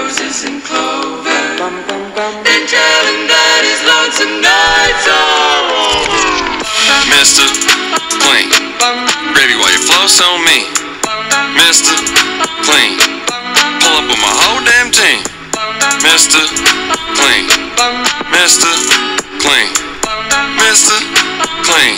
roses and clover, then tell him that his lonesome nights are over. Mr. Clean, gravy while you floss on me. Mr. Clean, pull up with my whole damn team. Mr. Clean, Mr. Clean, Mr. Clean,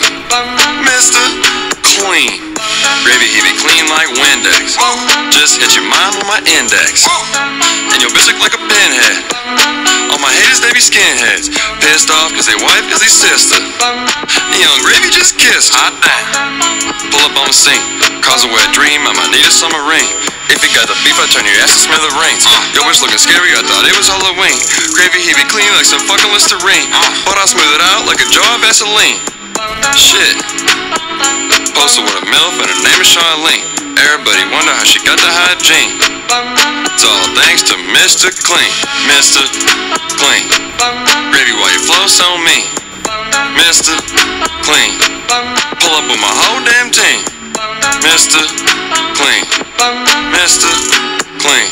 Mr. Clean. Gravy, he be clean like Windex. Just hit your mind with my index. And your bitch look like a pinhead. All my haters, they be skinheads. Pissed off cause they wife is their sister. Young Gravy just kissed. Hot damn. Pull up on the scene. Cause a wet dream, I might need a summer rain. If you got the beef, I turn your ass to smithereens. Yo bitch looking scary, I thought it was Halloween. Gravy, he be clean like some fucking Listerine. But I smooth it out like a jar of Vaseline. Shit. Posted with a MILF and her name is Charlene. Everybody wonder how she got the hygiene. It's all thanks to Mr. Clean. Mr. Clean, gravy while you floss on me. Mr. Clean, pull up with my whole damn team. Mr. Clean, Mr. Clean,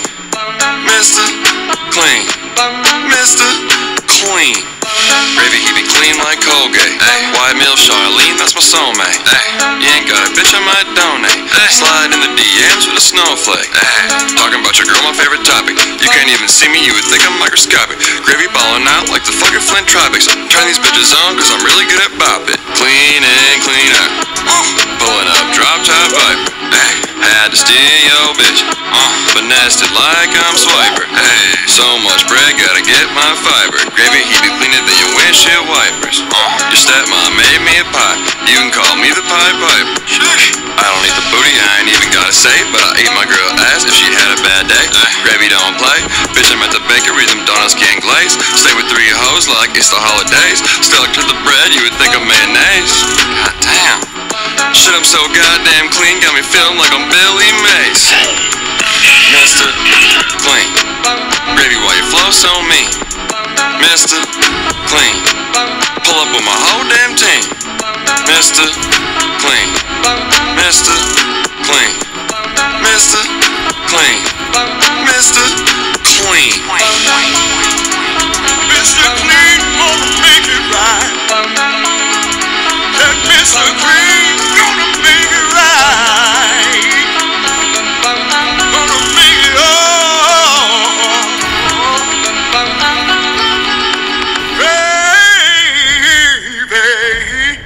Mr. Clean, Mr. Clean. Gravy, he be clean like Colgate. White MILF Charlene, that's my soulmate. You ain't got a bitch, I might donate. Slide in the DMs with a snowflake. Talking about your girl, my favorite topic. You can't even see me, you would think I'm microscopic. Gravy balling out like the fucking Flint Tropics. Turn these bitches on, cause I'm really good at bop it. Clean and clean up. Pulling up drop top Viper. Had to steal your bitch. Finessed it like I'm Swiper. So much bread, gotta get my fiber. Gravy, he be cleaner than your windshield wipers. Your stepmom made me a pie. You can call me the Pied Piper. I don't eat the booty, I ain't even gotta say, but I eat my girl ass if she had a bad day. Gravy don't play. Bitch, I'm at the bakery, them donuts getting glazed. Stay with 3 hoes like it's the holidays. Stuck to the bread, you would think I'm mayonnaise. God damn. Shit, I'm so goddamn clean, got me feeling like I'm Billy Mays. Mr. Clean, gravy while you floss on me. Mr. Clean, pull up with my whole damn team. Mr. Clean, Mr. Clean, Mr. Clean, Mr. Clean. Mr. Clean, gonna make it right. That Mr. Clean, gonna make it right. Gonna make it all. Baby.